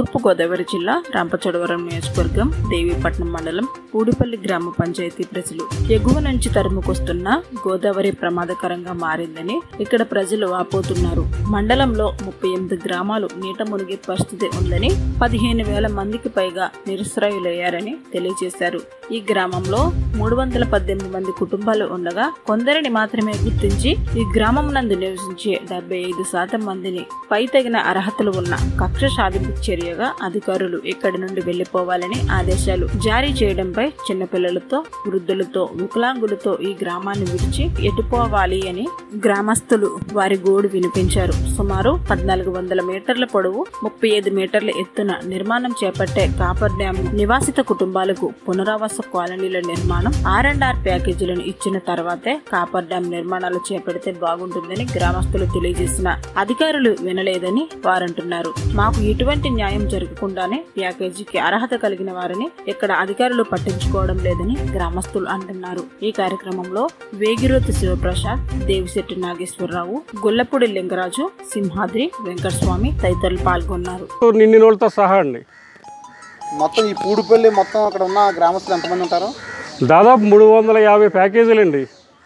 తూర్పు గోదావరి జిల్లా రంపచోడవరం నియోజకవర్గం దేవీపట్నం మండలం పూడిపల్లి గ్రామ పంచాయతీ ప్రజలు ఎగువ నుంచి తరుముకొస్తున్న గోదావరి ప్రమాదకరంగా మారిందని ఇక్కడ ప్రజలు వాపోతున్నారు. మండలంలో 38 గ్రామాలు నీట మునిగే పరిస్థితి ఉందని 15,000 మందికి పైగా నిరుశ్రాయులయ్యారని తెలియజేశారు. ఈ గ్రామంలో 318 మంది కుటుంబాలు ఉండగా కొందరిని మాత్రమే గుర్తించి ఈ గ్రామం నందు నివసించే 75% మందిని పై తగిన అర్హతలు ఉన్న కక్ష సాధింపు చర్యగా అధికారులు ఇక్కడి నుండి వెళ్లిపోవాలని ఆదేశాలు జారీ చేయడంపై చిన్నపిల్లలతో వృద్ధులతో వికలాంగులతో ఈ గ్రామాన్ని విడిచి ఎటుపోవాలి అని గ్రామస్తులు వారి గోడు వినిపించారు. సుమారు 1400 మీటర్ల పొడవు 35 మీటర్ల ఎత్తున నిర్మాణం చేపట్టే కాపర్ డ్యాం నివాసిత కుటుంబాలకు పునరావాస కాలనీల నిర్మాణం R&R ప్యాకేజీలను ఇచ్చిన తర్వాతే కాపర్ డ్యాం నిర్మాణాలు చేపడితే బాగుంటుందని గ్రామస్తులు తెలియజేసిన అధికారులు వినలేదని వారంటున్నారు. మాకు ఎటువంటి న్యాయం జరగకుండానే ప్యాకేజీకి అర్హత కలిగిన వారిని ఇక్కడ అధికారులు పట్టించుకోవడం లేదని గ్రామస్తులు అంటున్నారు. ఈ కార్యక్రమంలో వేగిరోతి శివప్రసాద్, దేవిశెట్టి నాగేశ్వరరావు, గొల్లపూడి లింగరాజు, సింహాద్రి వెంకటస్వామి తదితరులు పాల్గొన్నారు. నిన్నోళ్ళతో సహా అండి మొత్తం ఈ పూడిపల్లి మొత్తం అక్కడ ఉన్న గ్రామస్తులు ఎంతమంది ఉంటారు? దాదాపు 350 ప్యాకేజీలు అండి.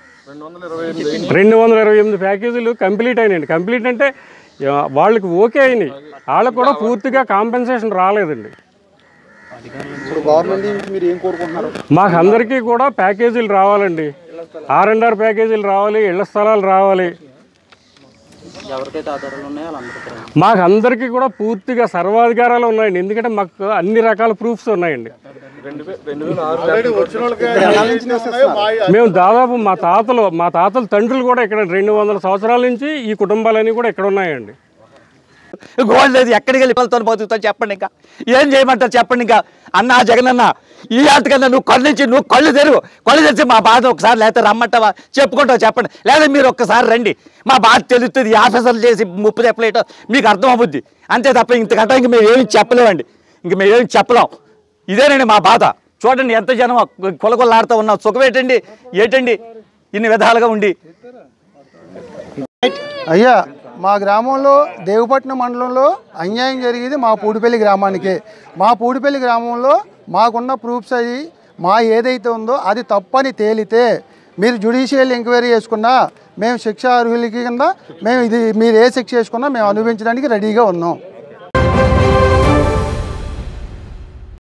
228 ప్యాకేజీలు కంప్లీట్ అయినాయండి. కంప్లీట్ అంటే వాళ్ళకి ఓకే అయినాయి, వాళ్ళకు కూడా పూర్తిగా కాంపెన్సేషన్ రాలేదండి. మాకు అందరికీ కూడా ప్యాకేజీలు రావాలండి, R&R ప్యాకేజీలు రావాలి, ఇళ్ల స్థలాలు రావాలి. మాకు అందరికీ కూడా పూర్తిగా సర్వాధికారాలు ఉన్నాయండి. ఎందుకంటే మాకు అన్ని రకాల ప్రూఫ్స్ ఉన్నాయండి. మేము దాదాపు మా తాతల తండ్రులు కూడా ఇక్కడ 200 సంవత్సరాల నుంచి ఈ కుటుంబాలన్నీ కూడా ఇక్కడ ఉన్నాయండి. గోల్డ్ లేదు, ఎక్కడికి వెళ్ళి పిల్లలతో బతుకుతావు చెప్పండి, ఇంకా ఏం చేయమంటారు చెప్పండి. ఇంకా అన్న జగనన్న ఈ ఆటకన్నా నువ్వు కళ్ళు తెరిచి మా బాధ ఒకసారి లేకపోతే రమ్మంటావా చెప్పుకుంటావు చెప్పండి, లేదా మీరు ఒక్కసారి రండి, మా బాధ తెలుస్తుంది. ఈ ఆఫీసర్లు చేసి ముప్పు చెప్పలేటో మీకు అర్థం అవుద్ది, అంతే తప్ప ఇంతకంటే ఇంక మేము ఏమి చెప్పలేమండి. ఇంక మేము ఏమి చెప్పలేం. ఇదేనండి మా బాధ. చూడండి ఎంత జనం కొలకొల్లాడుతూ ఉన్నాం. సుఖమేటండి ఏంటండి ఇన్ని విధాలుగా ఉండి. అయ్యా, మా గ్రామంలో దేవపట్నం మండలంలో అన్యాయం జరిగేది మా పూడిపల్లి గ్రామానికే. మా పూడిపల్లి గ్రామంలో మాకున్న ప్రూఫ్స్ అయ్యి మా ఏదైతే ఉందో అది తప్పని తేలితే మీరు జ్యుడిషియల్ ఎంక్వైరీ చేసుకున్నా మేము శిక్ష అర్హులకి కింద మేము ఇది మీరు ఏ శిక్ష చేసుకున్నా మేము అనుభవించడానికి రెడీగా ఉన్నాం.